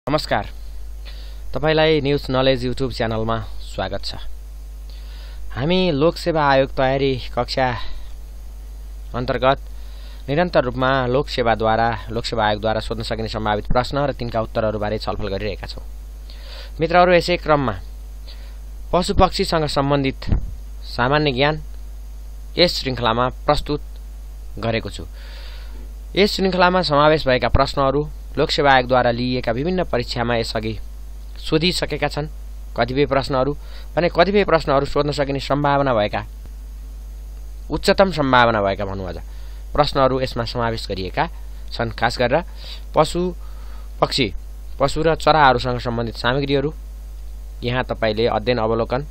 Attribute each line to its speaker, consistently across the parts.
Speaker 1: नमस्कार, तपाईलाई news knowledge YouTube च्यानलमा स्वागत छ। हामी लोकसेवा आयोग तयारी कक्षा अन्तर्गत निरन्तर रूपमा लोकसेवा आयोगद्वारा सोध्न सकिने सम्भावित प्रश्न र तिनका उत्तरहरूबारे छलफल गरिरहेका छौं। मित्रहरू, यसै क्रममा पशुपक्षीसँग सम्बन्धित सामान्य ज्ञान यस श्रृङ्खलामा प्रस्तुत गरेको छु। यस श्रृङ्खलामा समावेश भएका प्रश्नहरू लोकसेवा आयोगद्वारा लिइएका विभिन्न परीक्षामा यसअघि सोधिसकेका छन्। कतिपय प्रश्नहरू सोध्न सकिने सम्भावना भएका, उच्चतम सम्भावना भएका भनौँ अझ प्रश्नहरू यसमा समावेश गरिएका छन्। खास गरेर पशु र चराहरूसँग सम्बन्धित सामग्रीहरू यहाँ तपाईले अध्ययन, अवलोकन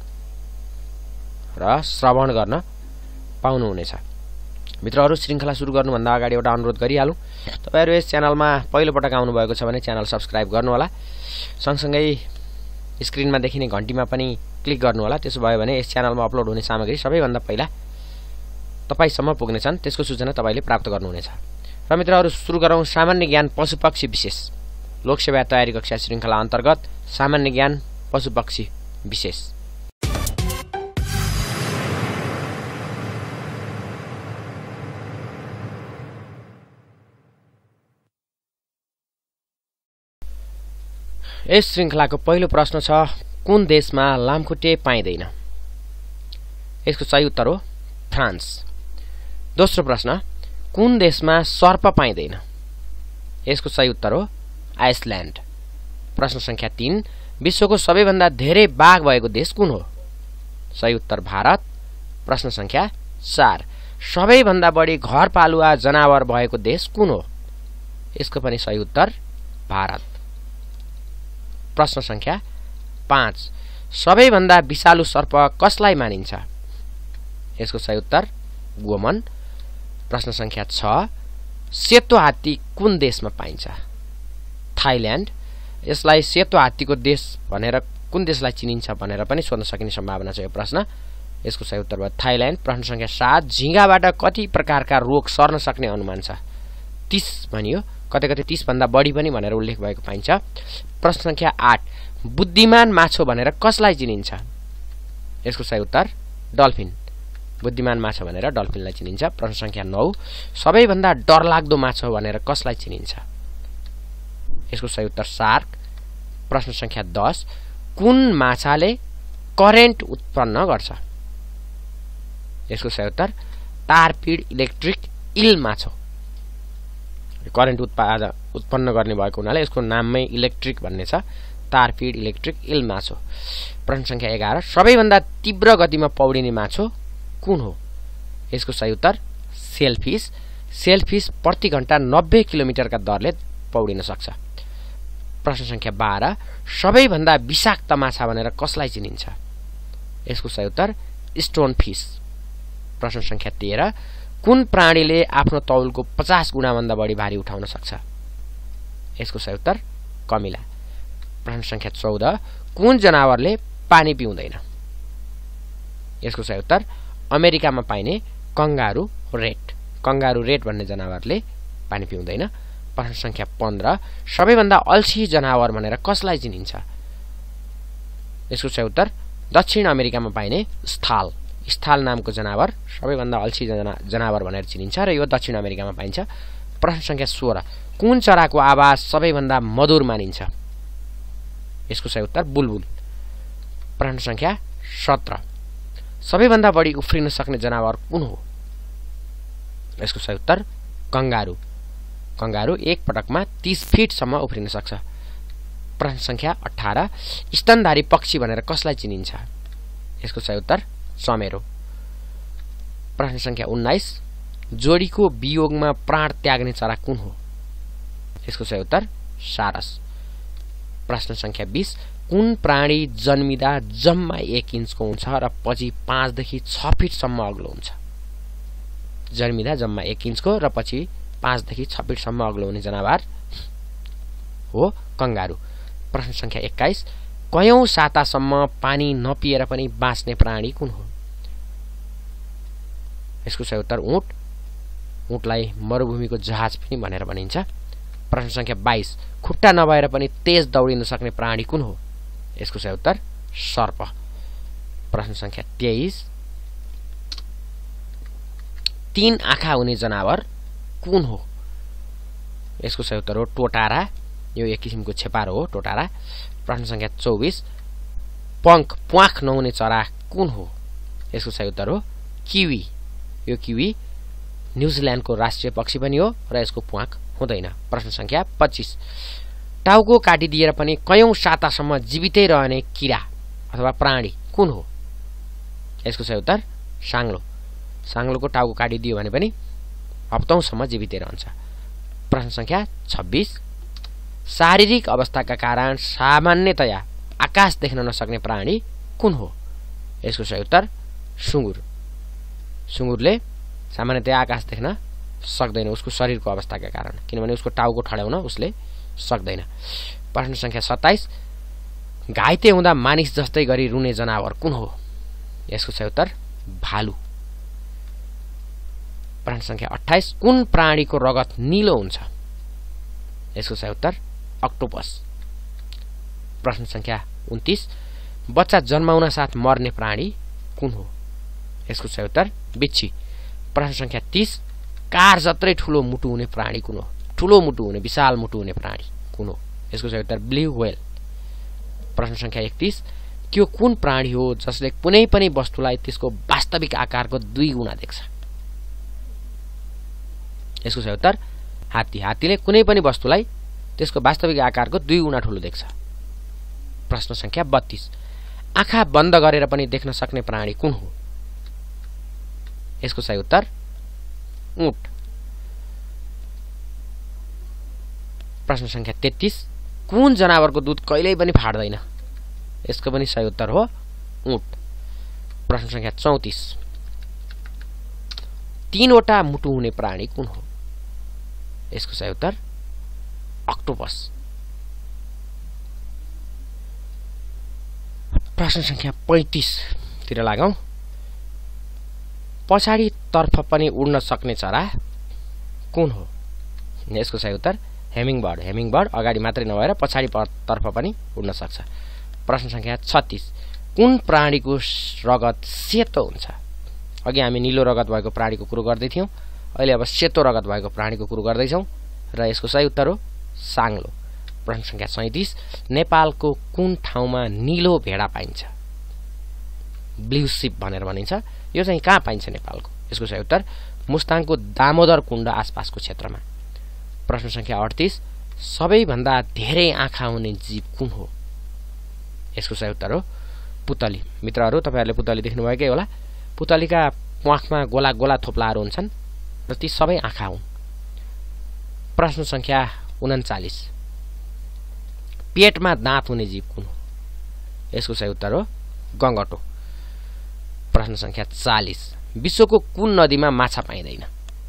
Speaker 1: र श्रवण गर्न पाउनुहुनेछ। मित्रहरू, श्रृङ्खला सुरु गर्नुभन्दा अगाडि एउटा अनुरोध गरिहालौँ। तपाईहरु यस च्यानलमा पहिलो पटक आउनु भएको छ भने च्यानल सब्स्क्राइब गर्नुहोला। सँगसँगै स्क्रिनमा देखिने घण्टीमा पनि क्लिक गर्नुहोला। त्यसो भयो भने यस च्यानलमा अपलोड हुने सामग्री सबैभन्दा पहिला तपाईसम्म पुग्नेछन्, त्यसको सूचना तपाईले प्राप्त गर्नुहुनेछ। र मित्रहरू, सुरु गरौँ सामान्य ज्ञान पशुपक्षी विशेष। लोकसेवा तयारी कक्षा श्रृङ्खला अन्तर्गत सामान्य ज्ञान पशुपक्षी विशेष। यस श्रृङ्खलाको पहिलो प्रश्न छ, कुन देशमा लामखुट्टे पाइँदैन? यसको सही उत्तर हो फ्रान्स। दोस्रो प्रश्न, कुन देशमा सर्प पाइँदैन? यसको सही उत्तर हो आइसल्यान्ड। प्रश्न संख्या 3, विश्वको सबैभन्दा धेरै बाघ भएको देश कुन हो? सही उत्तर भारत। प्रश्न संख्या 4, सबैभन्दा बढी घरपालुवा जनावर भएको देश कुन हो? यसको पनि सही उत्तर भारत। प्रश्न संख्या 5, सबैभन्दा विषालु सर्प कसलाई मानिन्छ? यसको सही उत्तर गोमन। प्रश्न संख्या 6, सेतो हात्ती कुन देशमा पाइन्छ? थाइल्यान्ड। यसलाई सेतो हात्तीको देश भनेर कुन देशलाई चिनिन्छ भनेर पनि सोध्न सकिने सम्भावना छ यो प्रश्न। यसको सही उत्तर भयो थाइल्यान्ड। प्रश्न संख्या 7, झिँगाबाट कति प्रकारका रोग सर्न सक्ने अनुमान छ? 30 भनियो, कतै कतै 30 भन्दा बढी पनि भनेर उल्लेख भएको पाइन्छ। प्रश्न संख्या 8, बुद्धिमान माछो भनेर कसलाई चिनिन्छ? यसको सही उत्तर डल्फिन। बुद्धिमान माछो भनेर डल्फिनलाई चिनिन्छ। प्रश्न संख्या 9, सबैभन्दा डरलाग्दो माछो भनेर कसलाई चिनिन्छ? यसको सही उत्तर सार्क। प्रश्न संख्या 10, कुन माछाले करेन्ट उत्पन्न गर्छ? यसको सही उत्तर टारपिड इलेक्ट्रिक इल माछो। करेन्ट उत्पन्न गर्ने भएको हुनाले यसको नाममै इलेक्ट्रिक भन्ने छ, टारपिड इलेक्ट्रिक इल माछो। प्रश्न संख्या 11, सबैभन्दा तीव्र गतिमा पौडिने माछो कुन हो? यसको सही उत्तर सेलफिश। सेलफिश प्रति घण्टा 90 किलोमिटरका दरले पौडिन सक्छ। प्रश्न संख्या 12, सबैभन्दा विषाक्त माछा भनेर कसलाई चिनिन्छ? यसको सही उत्तर स्टोन फिश। प्रश्न संख्या 13, कुन प्राणीले आफ्नो तौलको 50 गुणा भन्दा बढी भारी उठाउन सक्छ? यसको सही उत्तर कमिला। प्रश्न संख्या 14, कुन जनावरले पानी पिउँदैन? यसको सही उत्तर अमेरिकामा पाइने कंगारू रेट। कंगारू रेट भन्ने जनावरले पानी पिउँदैन। प्रश्न संख्या 15, सबैभन्दा अल्छी जनावर भनेर कसलाई चिनिन्छ? यसको सही उत्तर दक्षिण अमेरिकामा पाइने स्थाल। स्थाल नामको जनावर सबैभन्दा अल्छी जनावर भनेर चिनिन्छ र यो दक्षिण अमेरिकामा पाइन्छ। प्रश्न संख्या 16, कुन चराको आवाज सबैभन्दा मधुर मानिन्छ? यसको सही उत्तर बुलबुल। प्रश्न संख्या 17, सबैभन्दा बढी उफ्रिन सक्ने जनावर कुन हो? यसको सही उत्तर कंगारू। कंगारू एक पटकमा 30 फिटसम्म उफ्रिन सक्छ। प्रश्न संख्या 18, स्तनधारी पक्षी भनेर कसलाई चिनिन्छ? यसको सही उत्तर चमेरो। प्रश्न संख्या 19, जोडीको वियोगमा प्राण त्याग्ने चरा कुन हो? यसको सही उत्तर सारस। प्रश्न संख्या 20, कुन प्राणी जन्मिदा जम्मा 1 इन्चको हुन्छ र पछि 5 देखि 6 फिटसम्म अग्लो हुन्छ? जन्मिदा जम्मा 1 इन्चको र पछि 5 देखि 6 फिटसम्म अग्लो हुने जनावर हो कंगारू। प्रश्न संख्या 21, कयौं सातासम्म पानी नपिएर पनि बाँच्ने प्राणी कुन हो? यसको सही उत्तर ऊँट। ऊँटलाई मरुभूमिको जहाज पनि भनेर भनिन्छ। प्रश्न संख्या 22 खुट्टा नभएर पनि तेज दौडिन सक्ने प्राणी कुन हो? यसको सही उत्तर सर्प। प्रश्न संख्या 23 तीन आँखा हुने जनावर कुन हो? यसको सही उत्तर हो टोटारा। यो एक किसिमको छेपारो हो टोटारा। प्रश्न संख्या 24 प्वाख नहुने चरा कुन हो? यसको सही उत्तर हो किवी। यो किवी न्युजिल्यान्डको राष्ट्रिय पक्षी पनि हो र यसको प्वाख हुँदैन। प्रश्न संख्या 25 टाउको काटिदिएर पनि कयौं सातासम्म जीवितै रहने किरा अथवा प्राणी कुन हो? यसको सही उत्तर साङ्लो। साङ्लोको टाउको काटिदियो भने पनि हप्तौंसम्म जीवितै रहन्छ। प्रश्न संख्या 26 शारीरिक अवस्थाका कारण सामान्यतया आकाश देख्न नसक्ने प्राणी कुन हो? यसको सही उत्तर सुँगुर। सुँगुरले सामान्यतया आकाश देख्न सक्दैन उसको शरीरको अवस्थाका कारण, किनभने उसको टाउको ठड्याउन उसले सक्दैन। प्रश्न संख्या 27 घाइते हुँदा मानिस जस्तै गरी रुने जनावर कुन हो? यसको सही उत्तर भालु। प्रश्न संख्या 28 कुन प्राणीको रगत नीलो हुन्छ? यसको सही उत्तर अक्टोपस। प्रश्न संख्या 29 बच्चा जन्माउन साथ मर्ने प्राणी कुन हो? यसको सही उत्तर बिच्छी। प्रश्न संख्या 30 कार जत्रै ठूलो मुटु हुने प्राणी कुन हो? ठूलो मुटु हुने विशाल मुटु हुने प्राणी कुन हो? यसको सही उत्तर ब्लू व्हेल। प्रश्न संख्या 31 त्यो कुन प्राणी हो जसले कुनै पनि वस्तुलाई त्यसको वास्तविक आकारको 2 गुणा देख्छ? यसको सही उत्तर हात्ती। हात्तीले कुनै पनि वस्तुलाई त्यसको वास्तविक आकारको 2 गुणा ठूलो देख्छ। प्रश्न संख्या 32 आँखा बन्द गरेर पनि देख्न सक्ने प्राणी कुन हो? यसको सही उत्तर ऊँट। प्रश्न संख्या 33 कुन जनावरको दूध कहिल्यै पनि फाट्दैन? यसको पनि सही उत्तर हो ऊँट। प्रश्न संख्या 34 तीनवटा मुटु हुने प्राणी कुन हो? यसको सही उत्तर अक्टोपस। प्रश्न संख्या 35 तिर लागौं। पछाडी तर्फ पनि उड्न सक्ने चरा कुन हो? यसको सही उत्तर हेमिङबर्ड। हेमिङबर्ड अगाडि मात्रै नभएर पछाडी तर्फ पनि उड्न सक्छ। प्रश्न संख्या 36 कुन प्राणीको रगत सेतो हुन्छ? अघि हामी नीलो रगत भएको प्राणीको कुरो गर्दै थियौं, अहिले अब सेतो रगत भएको प्राणीको कुरो गर्दै छौं र यसको सही उत्तर हो साङ्लो। प्रश्न संख्या 37 नेपालको कुन ठाउँमा नीलो भेडा पाइन्छ? ब्लू शिप भनेर भनिन्छ। यो चाहिँ कहाँ पाइन्छ नेपालको? यसको सही उत्तर मुस्ताङको दामोदर कुण्ड आसपासको क्षेत्रमा। प्रश्न संख्या 38 सबैभन्दा धेरै आँखा हुने जीव कुन हो? यसको सही उत्तर हो पुतली। मित्रहरू तपाईहरुले पुतली देख्नु भएकै होला। पुतलीका प्वाखमा गोला गोला थोप्लाहरू हुन्छन् र ती सबै आँखा हुन्। प्रश्न संख्या 39 पेटमा दाँत हुने जीव कुन हो? यसको सही उत्तर हो गङ्गटो। प्रश्न संख्या 40 विश्वको कुन नदीमा माछा पाइँदैन?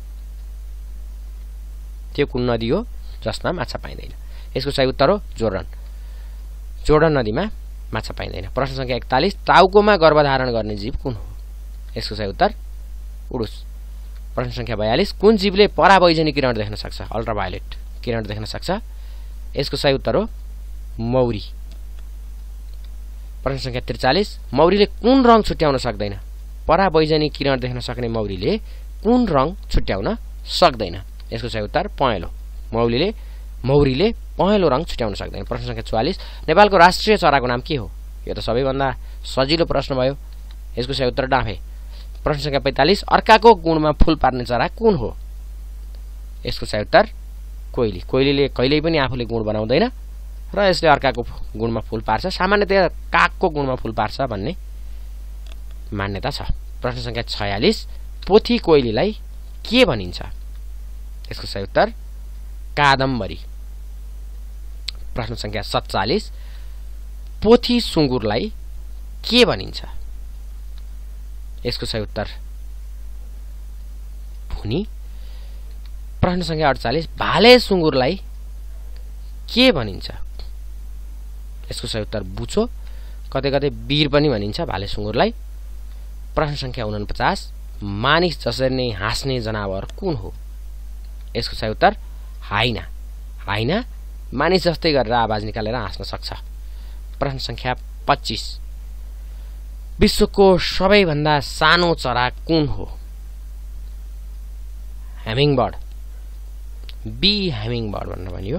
Speaker 1: त्यो कुन नदी हो जसमा माछा पाइँदैन? यसको सही उत्तर हो जोर्डन। जोर्डन नदीमा माछा पाइँदैन। प्रश्न संख्या 41 टाउकोमा गर्भधारण गर्ने जीव कुन हो? यसको सही उत्तर उडुस। प्रश्न संख्या 42 कुन जीवले परावैजनी किरण देख्न सक्छ? अल्ट्राभायोलेट किरण देख्न सक्छ? यसको सही उत्तर हो मौरी। प्रश्न संख्या 43 मौरीले कुन रङ छुट्याउन सक्दैन? परावैजनी किरण देख्न सक्ने मौरीले कुन रङ छुट्याउन सक्दैन? यसको सही उत्तर पहेँलो। मौरीले पहेँलो रङ छुट्याउन सक्दैन। प्रश्न संख्या 44 नेपालको राष्ट्रिय चराको नाम के हो? यो त सबैभन्दा सजिलो प्रश्न भयो। यसको सही उत्तर डाँफे। प्रश्न संख्या 45 अर्काको गुणमा फूल पार्ने चरा कुन हो? यसको सही उत्तर कोइली। कोइलीले कहिल्यै पनि आफूले गुण बनाउँदैन र यसले अर्काको गुणमा फूल पार्छ। सामान्यतया कागको गुणमा फूल पार्छ भन्ने मान्यता छ। प्रश्न संख्या 46 पोथी कोइलीलाई के भनिन्छ? यसको सही उत्तर कादम्बरी। प्रश्न संख्या 47 पोथी सुँगुरलाई के भनिन्छ? यसको सही उत्तर भुनी। प्रश्न संख्या 48 भाले सुँगुरलाई के भनिन्छ? यसको सही उत्तर बुचो। कतै कतै वीर पनि भनिन्छ भाले सुँगुरलाई। प्रश्न संख्या 49 मानिस जसरी नै हाँस्ने जनावर कुन हो? यसको सही उत्तर हाइना। होइन मानिस जस्तै गरेर आवाज निकालेर हाँस्न सक्छ। प्रश्न संख्या 25 विश्वको सबैभन्दा सानो चरा कुन हो? हेमिङबर्ड। बी हेमिङबर्ड भनेर भनियो।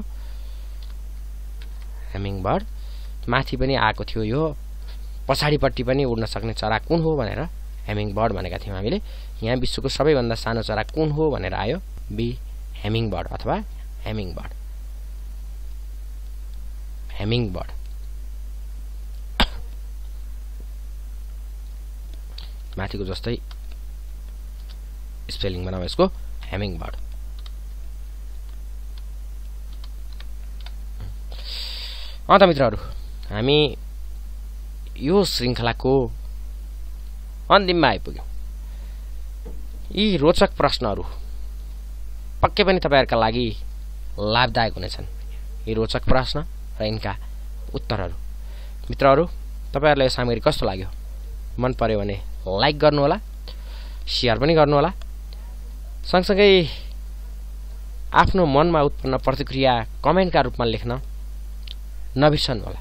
Speaker 1: हेमिङबर्ड माथि पनि आएको थियो, यो पछाडिपट्टि पनि उड्न सक्ने चरा कुन हो भनेर हेमिङबर्ड भनेका थियौँ हामीले। यहाँ विश्वको सबैभन्दा सानो चरा कुन हो भनेर आयो। बी हेमिङबर्ड अथवा हेमिङबर्ड। हेमिङबर्ड माथिको जस्तै स्पेलिङ बनाऊ यसको, हेमिङबर्ड। त मित्रहरू, हामी यो श्रृङ्खलाको अन्तिममा आइपुग्यौँ। यी रोचक प्रश्नहरू पक्कै पनि तपाईँहरूका लागि लाभदायक हुनेछन्। यी रोचक प्रश्न र यिनका उत्तरहरू। मित्रहरू, तपाईँहरूलाई यो सामग्री कस्तो लाग्यो? मन पर्यो भने लाइक गर्नुहोला, सेयर पनि गर्नुहोला। सँगसँगै आफ्नो मनमा उत्पन्न प्रतिक्रिया कमेन्टका रूपमा लेख्न नबिर्सनुहोला।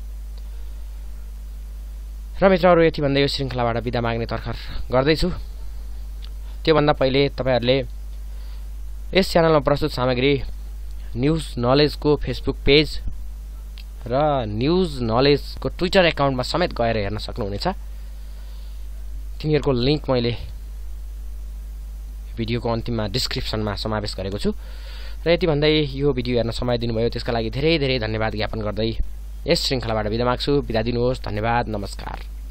Speaker 1: र मित्रहरू, यति भन्दै यो श्रृङ्खलाबाट बिदा माग्ने तर्खर गर्दैछु। त्योभन्दा पहिले तपाईँहरूले यस च्यानलमा प्रस्तुत सामग्री न्युज नलेजको फेसबुक पेज र न्युज नलेजको ट्विटर एकाउन्टमा समेत गएर हेर्न सक्नुहुनेछ। तिनीहरूको लिङ्क मैले भिडियोको अन्तिममा डिस्क्रिप्सनमा समावेश गरेको छु। र यति भन्दै यो भिडियो हेर्न समय दिनुभयो त्यसका लागि धेरै धेरै धन्यवाद ज्ञापन गर्दै यस श्रृङ्खलाबाट बिदा माग्छु। बिदा दिनुहोस्। धन्यवाद। नमस्कार।